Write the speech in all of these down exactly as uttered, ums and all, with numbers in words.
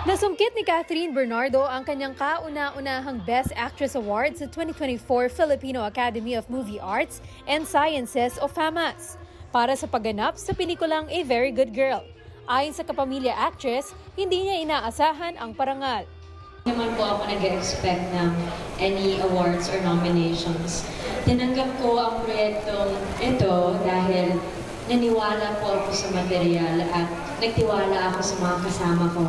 Nasungkit ni Catherine Bernardo ang kanyang kauna-unahang Best Actress Award sa twenty twenty-four Filipino Academy of Movie Arts and Sciences o FAMAS para sa pagganap sa pelikulang A Very Good Girl. Ayon sa kapamilya actress, hindi niya inaasahan ang parangal. Hindi naman po ako nag-expect ng any awards or nominations. Tinanggap ko ang proyektong ito dahil naniwala po ako sa material at nagtiwala ako sa mga kasama ko.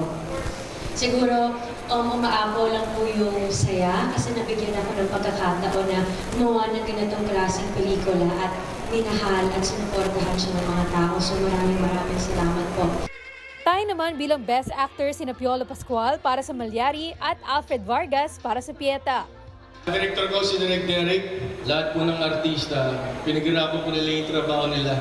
Siguro, um, umaapaw lang po yung saya kasi nabigyan ako ng pagkakataon na gumawa ng ganitong klaseng pelikula at minahal at sinuportahan siya ng mga tao. So maraming maraming salamat po. Tayo naman bilang Best Actor sina Piolo Pascual para sa Malyari at Alfred Vargas para sa Pieta. Director ko si Direk Derek, lahat po ng artista, pinaghirapan po nila yung trabaho nila.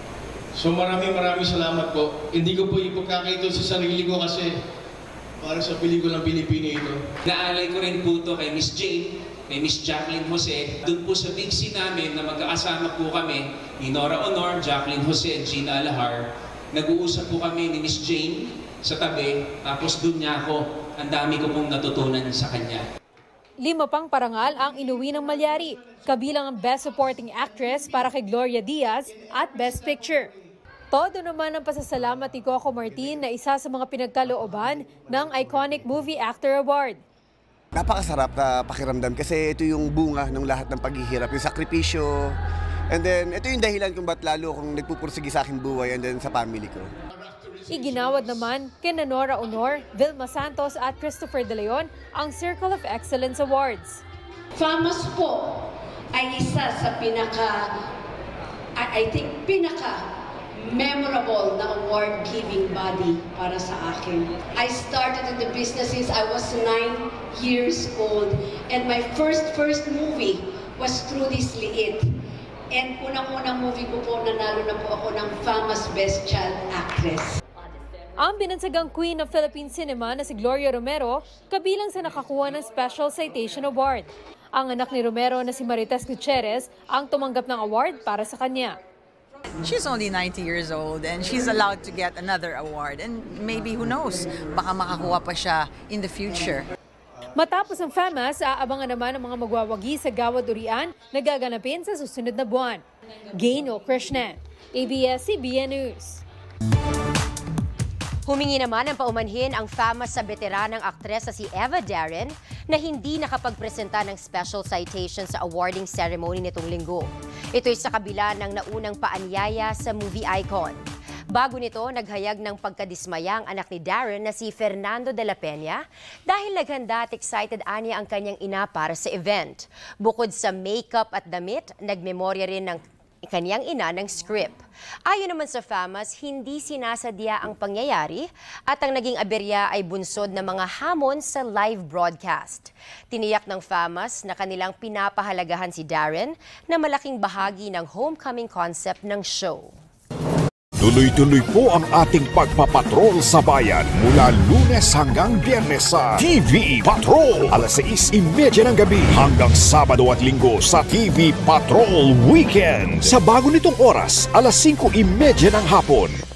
So maraming maraming salamat po. Hindi ko po ipagkakaito sa sarili ko kasi para sa pelikulang Pilipino ito. Naalay ko rin po ito kay Miss Jane, kay Miss Jacqueline Jose. Doon po sa big scene namin na magkakasama po kami ni Nora Honor, Jacqueline Jose, Gina Alahar. Nag-uusap po kami ni Miss Jane sa tabi, tapos doon niya ako. Ang dami ko pong natutunan sa kanya. Lima pang parangal ang inuwi ng Malyari, kabilang ang Best Supporting Actress para kay Gloria Diaz at Best Picture. Todo naman ang pasasalamat ni Coco Martin na isa sa mga pinagkalooban ng Iconic Movie Actor Award. Napakasarap na pakiramdam kasi ito yung bunga ng lahat ng paghihirap, yung sakripisyo. And then, ito yung dahilan kung ba't lalo akong nagpupursige sa aking buhay and then sa family ko. Iginawad naman kina Nora Honor, Vilma Santos at Christopher De Leon ang Circle of Excellence Awards. FAMAS po ay isa sa pinaka, I, I think, pinaka memorable na award-giving body para sa akin. I started in the business since I was nine years old and my first first movie was Trudy's Liit. And unang-unang movie ko po, nanalo na po ako ng FAMAS Best Child Actress. Ang binansagang Queen of Philippine Cinema na si Gloria Romero, kabilang sa nakakuha ng Special Citation Award. Ang anak ni Romero na si Marites Gutierrez ang tumanggap ng award para sa kanya. She's only ninety years old and she's allowed to get another award. And maybe, who knows, baka makakuha pa siya in the future. Matapos ang FAMAS, aabangan naman ang mga magwawagi sa Gawad Urian na gaganapin sa susunod na buwan. Gaino Krishnan, A B S C B N News. Humingi naman ng paumanhin ang FAMAS sa veteranang aktres na si Eva Darren na hindi nakapagpresenta ng special citation sa awarding ceremony nitong linggo. Ito'y sa kabila ng naunang paanyaya sa movie icon. Bago nito, naghayag ng pagkadismaya ang anak ni Darren na si Fernando de la Peña dahil naghanda at excited anya ang kanyang ina para sa event. Bukod sa makeup at damit, nagmemorya rin ng kanyang ina ng script. Ayon naman sa FAMAS, hindi sinasadya ang pangyayari at ang naging aberya ay bunsod ng mga hamon sa live broadcast. Tiniyak ng FAMAS na kanilang pinapahalagahan si Darren na malaking bahagi ng homecoming concept ng show. Tuloy-tuloy po ang ating pagpapatrol sa bayan mula Lunes hanggang Biyernes sa T V Patrol. alas sais trenta ng gabi hanggang Sabado at Linggo sa T V Patrol Weekend. Sa bago nitong oras, alas singko trenta ng hapon.